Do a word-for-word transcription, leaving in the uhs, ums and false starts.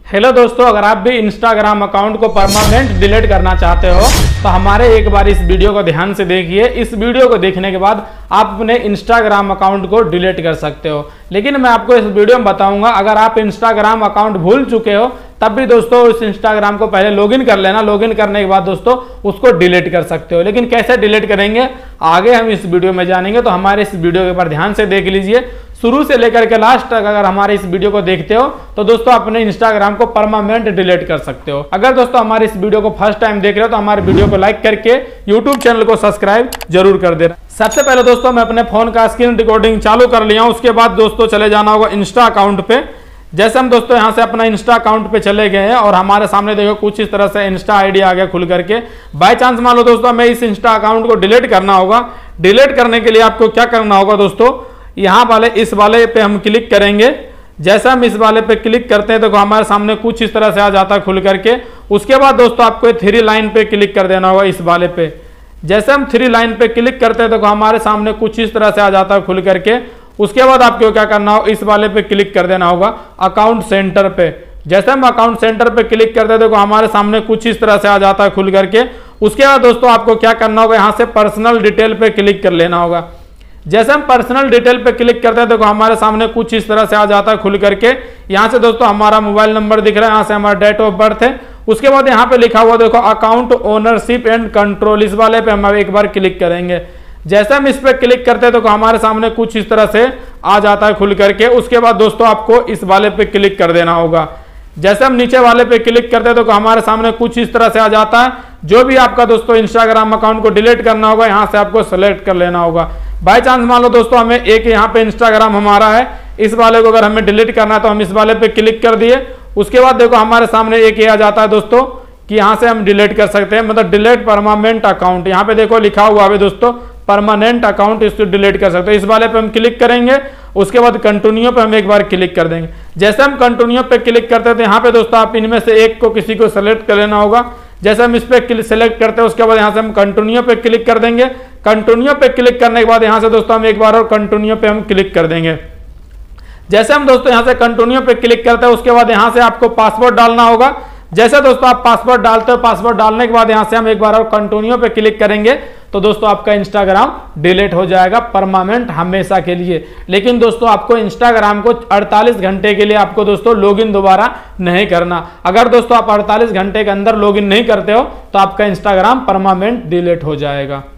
Hello दोस्तों, अगर आप भी इंस्टाग्राम अकाउंट को परमानेंट डिलीट करना चाहते हो तो हमारे एक बार इस वीडियो को ध्यान से देखिए। इस वीडियो को देखने के बाद आप अपने इंस्टाग्राम अकाउंट को डिलीट कर सकते हो। लेकिन मैं आपको इस वीडियो में बताऊंगा, अगर आप इंस्टाग्राम अकाउंट भूल चुके हो तब भी दोस्तों उस इंस्टाग्राम को पहले लॉगिन कर लेना। लॉगिन करने के बाद दोस्तों उसको डिलीट कर सकते हो। लेकिन कैसे डिलीट करेंगे आगे हम इस वीडियो में जानेंगे, तो हमारे इस वीडियो के ऊपर ध्यान से देख लीजिए। शुरू से लेकर के लास्ट तक अगर हमारे इस वीडियो को देखते हो तो दोस्तों अपने इंस्टाग्राम को परमानेंट डिलीट कर सकते हो। अगर दोस्तों हमारे इस वीडियो को फर्स्ट टाइम देख रहे हो तो हमारे वीडियो को लाइक करके यूट्यूब चैनल को सब्सक्राइब जरूर कर देना। सबसे पहले दोस्तों मैं अपने फोन का स्क्रीन रिकॉर्डिंग चालू कर लिया हूं। उसके बाद दोस्तों चले जाना होगा इंस्टा अकाउंट पे। जैसे हम दोस्तों यहां से अपना इंस्टा अकाउंट पे चले गए हैं और हमारे सामने देखो कुछ इस तरह से इंस्टा आईडी आ गया खुल करके। बाय चांस मान लो दोस्तों हमें इस इंस्टा अकाउंट को डिलीट करना होगा। डिलीट करने के लिए आपको क्या करना होगा दोस्तों, यहाँ वाले इस वाले पे हम क्लिक करेंगे। जैसे हम इस वाले पे क्लिक करते हैं तो हमारे सामने कुछ इस तरह से आ जाता है खुल करके। उसके बाद दोस्तों आपको थ्री लाइन पे क्लिक कर देना होगा इस वाले पे। जैसे हम थ्री लाइन पे क्लिक करते हैं तो हमारे सामने कुछ इस तरह से आ जाता है खुल करके। उसके बाद आपको क्या करना होगा, इस वाले पे क्लिक कर देना होगा अकाउंट सेंटर पे। जैसे हम अकाउंट सेंटर पे क्लिक करते हैं तो हमारे सामने कुछ इस तरह से आ जाता है खुल करके। उसके बाद दोस्तों आपको क्या करना होगा, यहाँ से पर्सनल डिटेल पे क्लिक कर लेना होगा। जैसे हम पर्सनल डिटेल पे क्लिक करते हैं तो हमारे सामने कुछ इस तरह से आ जाता है खुल करके। यहाँ से दोस्तों हमारा मोबाइल नंबर दिख रहा है, यहाँ से हमारा डेट ऑफ बर्थ है। उसके बाद यहाँ पे लिखा हुआ देखो अकाउंट ओनरशिप एंड कंट्रोल, इस वाले पे हम एक बार क्लिक करेंगे। जैसे हम इस पे क्लिक करते हैं तो हमारे सामने कुछ इस तरह से आ जाता है खुल करके। उसके बाद दोस्तों आपको इस वाले पे क्लिक कर देना होगा। जैसे हम नीचे वाले पे क्लिक करते हैं तो हमारे सामने कुछ इस तरह से आ जाता है। जो भी आपका दोस्तों इंस्टाग्राम अकाउंट को डिलीट करना होगा यहाँ से आपको सेलेक्ट कर लेना होगा। बाय चांस मान लो दोस्तों हमें एक यहाँ पे इंस्टाग्राम हमारा है, इस वाले को अगर हमें डिलीट करना है तो हम इस वाले पे क्लिक कर दिए। उसके बाद देखो हमारे सामने एक ये आ जाता है दोस्तों कि यहाँ से हम डिलीट कर सकते हैं, मतलब डिलीट परमानेंट अकाउंट। यहाँ पे देखो लिखा हुआ है दोस्तों परमानेंट अकाउंट, इसको डिलीट कर सकते हो। इस वाले पे हम क्लिक करेंगे। उसके बाद कंटिन्यू पे हम एक बार क्लिक कर देंगे। जैसे हम कंटिन्यू पे क्लिक करते हैं तो यहाँ पे दोस्तों आप इनमें से एक को किसी को सेलेक्ट कर लेना होगा। जैसे हम इस पे सेलेक्ट करते हैं उसके बाद यहाँ से हम कंटिन्यू पे क्लिक कर देंगे। कंटिन्यू पे क्लिक करने के बाद यहाँ से दोस्तों हम एक बार और कंटिन्यू पे हम क्लिक कर देंगे। जैसे हम दोस्तों यहाँ से कंटिन्यू पे क्लिक करते हैं उसके बाद यहाँ से आपको पासवर्ड डालना होगा। जैसे दोस्तों आप पासवर्ड डालते हो, पासवर्ड डालने के बाद यहाँ से हम एक बार और कंटिन्यू पे क्लिक करेंगे तो दोस्तों आपका इंस्टाग्राम डिलीट हो जाएगा परमानेंट हमेशा के लिए। लेकिन दोस्तों आपको इंस्टाग्राम को अड़तालीस घंटे के लिए आपको दोस्तों लॉगिन दोबारा नहीं करना। अगर दोस्तों आप अड़तालीस घंटे के अंदर लॉगिन नहीं करते हो तो आपका इंस्टाग्राम परमानेंट डिलीट हो जाएगा।